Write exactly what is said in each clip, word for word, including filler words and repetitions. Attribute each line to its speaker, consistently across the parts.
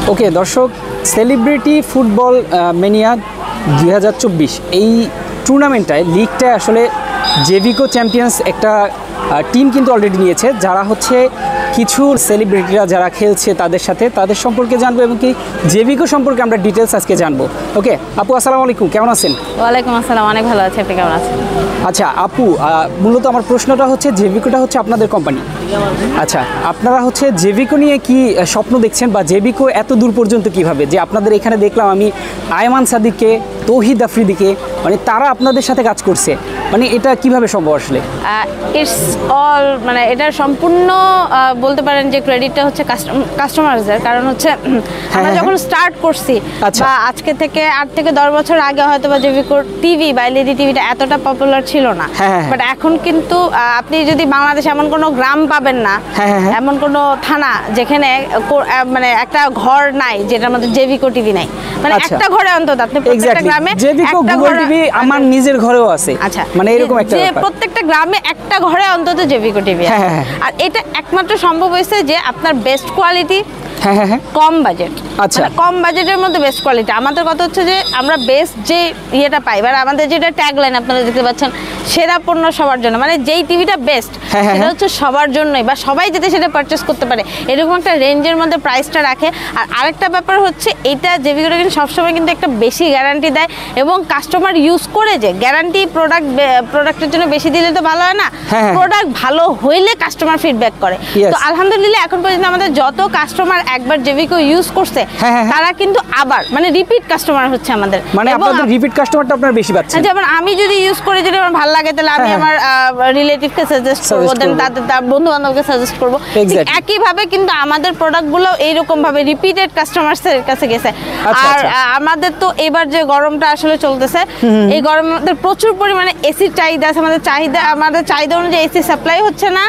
Speaker 1: ওকে দর্শক, celebrity football mania দুই হাজার চব্বিশ এই টুর্নামেন্টটায় লিগটায় আসলে জেভিকো চ্যাম্পিয়ন্স একটা টিম কিন্তু অলরেডি নিয়েছে, যারা হচ্ছে কিছু সেলিব্রিটিরা যারা খেলছে তাদের সাথে তাদের সম্পর্কে জানবো এবং কি জেভিকো সম্পর্কে আমরা ডিটেলস আজকে জানবো। ওকে আপু, আসসালামু আলাইকুম, কেমন আছেন?
Speaker 2: ওয়ালাইকুম আসসালাম, অনেক ভালো আছি, আপনি কেমন আছেন?
Speaker 1: আচ্ছা আপু, মূলত আমার প্রশ্নটা হচ্ছে জেভিকোটা হচ্ছে আপনাদের কোম্পানি। আচ্ছা, আপনারা হচ্ছে জেভিকো নিয়ে কি স্বপ্ন দেখছেন বা জেভিকো এত দূর পর্যন্ত কিভাবে যে আপনাদের এখানে দেখলাম আমি আয়মান সাদিককে, তৌহিদ আফ্রিদিকে, মানে তারা আপনাদের সাথে কাজ করছে, মানে এটা কিভাবে সম্ভব আসলে?
Speaker 2: ইটস অল মানে এটা সম্পূর্ণ বলতে পারেন যে ক্রেডিটটা হচ্ছে কাস্টমারদের, কারণ হচ্ছে আমরা যখন স্টার্ট করছি বা আজকে থেকে আট থেকে দশ বছর আগে হয়তো বা জেভিকোর টিভি বা এলইডি টিভিটা এতটা পপুলার ছিল না, বাট এখন কিন্তু আপনি যদি বাংলাদেশে এমন কোনো গ্রাম পাবেন না, এমন কোনো থানা যেখানে মানে একটা ঘর নাই যেটার মধ্যে জেভিকো টিভি নাই, মানে একটা ঘরে অন্তত আপনি প্রত্যেকটা গ্রামে একটা ঘর,
Speaker 1: আমার নিজের ঘরেও আছে।
Speaker 2: আচ্ছা,
Speaker 1: মানে এরকম একটা
Speaker 2: যে প্রত্যেকটা গ্রামে একটা ঘরে অন্তত জেভিকো টিভি আছে। আর এটা একমাত্র সম্ভব হয়েছে যে আপনার বেস্ট কোয়ালিটি,
Speaker 1: হ্যাঁ হ্যাঁ হ্যাঁ
Speaker 2: কম বাজেট। আচ্ছা, কম বাজেটের মধ্যে বেস্ট কোয়ালিটি। আমাদের কথা হচ্ছে যে আমরা বেস্ট যে ইয়েটা পাই, মানে আমাদের যেটা ট্যাগলাইন আপনারা দেখতে পাচ্ছেন, সেরা পণ্য সবার জন্য, মানে যেই টিভিটা বেস্ট সেটা হচ্ছে সবার জন্যই, বা সবাই যাতে সেটা পারচেস করতে পারে এরকম একটা রেঞ্জের মধ্যে প্রাইসটা রাখে। আর আরেকটা ব্যাপার হচ্ছে এইটা জেভিকোটা কিন্তু সবসময় কিন্তু একটা বেশি গ্যারান্টি দেয় এবং কাস্টমার ইউজ করে যে গ্যারান্টি প্রোডাক্ট প্রোডাক্টের জন্য বেশি দিলে তো ভালো হয় না, প্রোডাক্ট ভালো হইলে কাস্টমার ফিডব্যাক করে। তো আলহামদুলিল্লাহ এখন পর্যন্ত আমাদের যত কাস্টমার একবার জেভিকো ইউজ করছে তারা কিন্তু আবার মানে রিপিট কাস্টমার হচ্ছে আমাদের,
Speaker 1: মানে আপনাদের রিপিট কাস্টমারটা আপনারা বেশি পাচ্ছেন।
Speaker 2: যেমন আমি যদি ইউজ করে যদি আমার ভালো লাগে তাহলে আমি আমার রিলেটিভকে সাজেস্ট করব, দেন তাদের তার বন্ধু বান্ধবকে সাজেস্ট করব। একই ভাবে কিন্তু আমাদের প্রোডাক্টগুলো এইরকম ভাবে রিপিটেড কাস্টমারদের কাছে গেছে। আর আমাদের তো এবার যে গরমটা আসলে চলতেছে, এই গরমের মধ্যে প্রচুর পরিমাণে এসির চাহিদা আছে। আমাদের চাহিদা আমাদের চাহিদা অনুযায়ী এসি সাপ্লাই হচ্ছে না।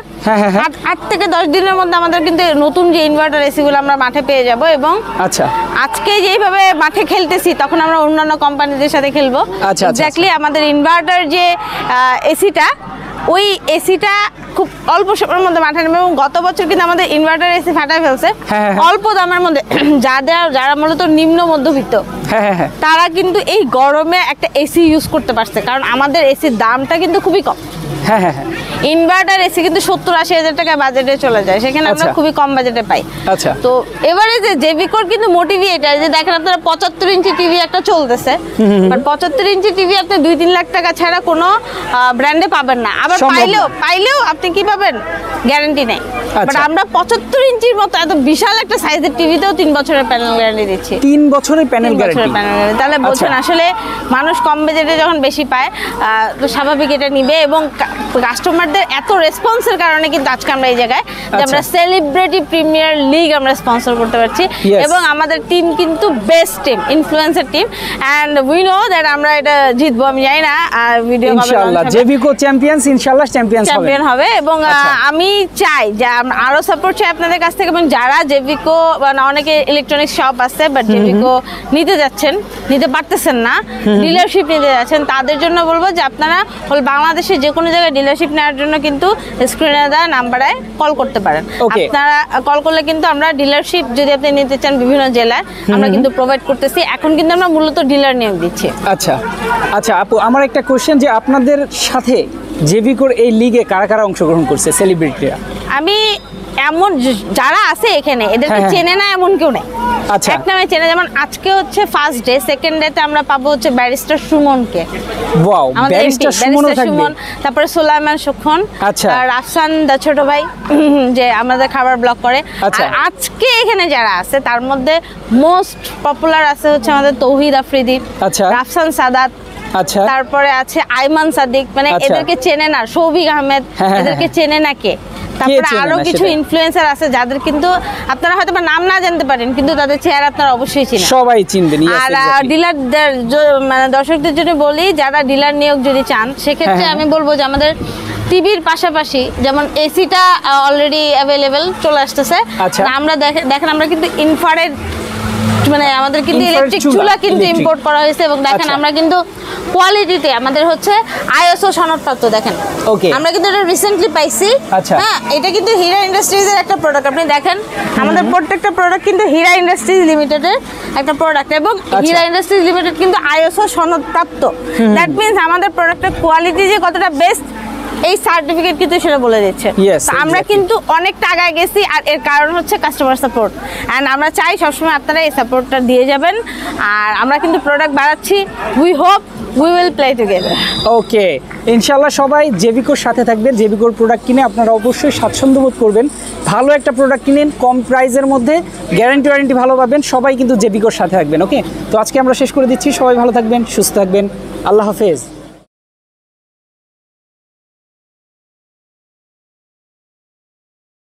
Speaker 2: আট থেকে দশ দিনের মধ্যে আমাদের কিন্তু নতুন যে ইনভার্টার এসিগুলো আমরা মাঠে পেয়ে যাব এবং
Speaker 1: আচ্ছা
Speaker 2: আজকে যেভাবে মাঠে খেলতেছি তখন আমরা অন্যান্য কোম্পানিদের সাথে খেলবো। এক্স্যাক্টলি আমাদের ইনভার্টার যে এসিটা, ওই এসিটা খুব অল্প সময়ের মধ্যে মাঠে নেবে এবং গত বছর কিন্তু আমাদের ইনভার্টার এসি ফাটায় ফেলছে অল্প দামের মধ্যে। যাদের যারা মূলত নিম্ন মধ্যবিত্ত তারা কিন্তু এই গরমে একটা এসি ইউজ করতে পারছে, কারণ আমাদের এসির দামটা কিন্তু খুবই কম।
Speaker 1: হ্যাঁ হ্যাঁ হ্যাঁ
Speaker 2: ইনভার্টার এসি কিন্তু সত্তর আশি হাজার টাকা বাজেটে চলে যায়, সেখানে আমরা খুবই কম বাজেটে পাই।
Speaker 1: আচ্ছা,
Speaker 2: তো এবারে যে জেভিকোর কিন্তু মোটিভি এটা যে দেখেন আপনারা পঁচাত্তর ইঞ্চি টিভি একটা চলতেছে, বাট পঁচাত্তর ইঞ্চি টিভি আপনি দুই তিন লাখ টাকা ছাড়া কোনো ব্র্যান্ডে পাবেন না। আবার পাইলেও পাইলেও আপনি কি পাবেন, গ্যারান্টি নেই। বাট আমরা পঁচাত্তর ইঞ্চির মতো এত বিশাল একটা সাইজের টিভিতেও তিন বছরের প্যানেল গ্যারান্টি দিচ্ছি।
Speaker 1: তিন বছরের প্যানেল গ্যারান্টি।
Speaker 2: তাহলে বলছেন আসলে মানুষ কম বাজেটে যখন বেশি পায় তো স্বাভাবিক এটা নিবে এবং কাস্টমারদের এত রেসপন্সের কারণে কিন্তু আজকে আমরা এই জায়গায় যে আমরা সেলিব্রিটি প্রিমিয়ার লিগ আমরা স্পন্সর করতে পারছি এবং আমাদের টিম কিন্তু best team, influencer team, and we know that আমরা এটা জিতবো। আমি জানি না আর ভিডিও
Speaker 1: ইনশাআল্লাহ জেভিকো চ্যাম্পিয়ন্স ইনশাআল্লাহ চ্যাম্পিয়ন্স হবে
Speaker 2: চ্যাম্পিয়ন হবে এবং আমি চাই যে আরো সাপোর্ট চাই আপনাদের কাছ থেকে। এবং যারা জেভিকো মানে অনেকে ইলেকট্রনিক্স শপ আছে বাট জেভিকো নিতে যাচ্ছেন, নিতে পারতেছেন না, ডিলারশিপ নিতে যাচ্ছেন, তাদের জন্য বলবো যে আপনারা হল বাংলাদেশে যে কোনো জায়গায় ডিলারশিপ নেওয়ার জন্য কিন্তু স্ক্রিনে দেওয়া নাম্বারে কল করতে পারেন। আপনারা কল করলে কিন্তু আমরা ডিলারশিপ যদি আপনি নিতে চান বিভিন্ন জেলায় আমরা কিন্তু প্রোভাইড করতেছি। এখন কিন্তু আমরা মূলত ডিলার নিয়োগ দিচ্ছি।
Speaker 1: আচ্ছা আচ্ছা আপু, আমার একটা কোশ্চেন যে আপনাদের সাথে জেভিকোর এই লিগে কারা কারা অংশগ্রহণ করছে সেলিব্রিটিরা?
Speaker 2: আমি এমন যারা আছে এখানে এদেরকে চেনে না এমন কেউ নেই।
Speaker 1: আচ্ছা,
Speaker 2: এক নামে চেনে, যেমন আজকে হচ্ছে ফার্স্ট ডে, সেকেন্ড ডেতে আমরা পাবো হচ্ছে ব্যারিস্টার সুমনকে।
Speaker 1: ওয়াও, ব্যারিস্টার সুমনও থাকবে।
Speaker 2: তারপরে সুলাইমান সুখন,
Speaker 1: আচ্ছা,
Speaker 2: রাফসান দা ছোট ভাই যে আমাদের খাবার ব্লগ করে। আর আজকে এখানে যারা আছে তার মধ্যে মোস্ট পপুলার আছে হচ্ছে আমাদের তৌহিদ আফ্রিদি, আচ্ছা, রাফসান সাদাত, আচ্ছা, তারপরে আছে আয়মান সাদিক, মানে এদেরকে চেনে না। সৌভিক আহমেদ, এদেরকে চেনে না কে? তারপরে আরো কিছু ইনফ্লুয়েন্সার আছে যাদের কিন্তু আপনারা হয়তো নাম না জানতে পারেন কিন্তু তাদের চেহারা আপনারা অবশ্যই চিনেন,
Speaker 1: সবাই চিনবেন।
Speaker 2: আর ডিলার মানে দর্শকদের জন্য বলি যারা ডিলার নিয়োগ যদি চান সেক্ষেত্রে আমি বলবো যে আমাদের টিভির পাশাপাশি যেমন এসিটা অলরেডি অ্যাভেলেবেল চলে আসতেছে। আমরা দেখেন আমরা কিন্তু ইনফ্রারেড মানে আমাদের কিন্তু
Speaker 1: Infrared
Speaker 2: ইলেকট্রিক
Speaker 1: চুলা,
Speaker 2: চুলা কিন্তু
Speaker 1: electric।
Speaker 2: ইম্পোর্ট করা হয়েছে এবং দেখেন
Speaker 1: আচ্ছা।
Speaker 2: আমরা কিন্তু কোয়ালিটিতে আমাদের হচ্ছে আইএসও সনদপ্রাপ্ত দেখেন।
Speaker 1: Okay.
Speaker 2: আমরা কিন্তু এটা রিসেন্টলি পাইছি।
Speaker 1: আচ্ছা।
Speaker 2: হ্যাঁ, এটা কিন্তু হীরা ইন্ডাস্ট্রিজের একটা প্রোডাক্ট। আপনি দেখেন আমাদের প্রত্যেকটা প্রোডাক্ট কিন্তু হীরা ইন্ডাস্ট্রিজ লিমিটেডের একটা প্রোডাক্ট এবং হীরা ইন্ডাস্ট্রিজ লিমিটেড কিন্তু আইএসও সনদপ্রাপ্ত। দ্যাট মিন্স আমাদের প্রোডাক্টের কোয়ালিটি যে কতটা বেস্ট এই সার্টিফিকেট কিন্তু সেটা বলে দিচ্ছে।
Speaker 1: Yes,
Speaker 2: তো আমরা
Speaker 1: exactly.
Speaker 2: কিন্তু অনেক টাকায় গেছি আর এর কারণ হচ্ছে কাস্টমার সাপোর্ট অ্যান্ড আমরা চাই সবসময় আপনারা এই সাপোর্টটা দিয়ে যাবেন আর আমরা কিন্তু প্রোডাক্ট বাড়াচ্ছি। We hope we will play together.
Speaker 1: Okay, ইনশাল্লাহ সবাই জেভিকোর সাথে থাকবেন। জেভিকোর প্রোডাক্ট কিনে আপনারা অবশ্যই স্বাচ্ছন্দ্য বোধ করবেন। ভালো একটা প্রোডাক্ট কিনেন, কম প্রাইসের মধ্যে, গ্যারান্টি ওয়ারেন্টি ভালো পাবেন। সবাই কিন্তু জেভিকোর সাথে থাকবেন। ওকে, তো আজকে আমরা শেষ করে দিচ্ছি। সবাই ভালো থাকবেন, সুস্থ থাকবেন। আল্লাহ হাফেজ।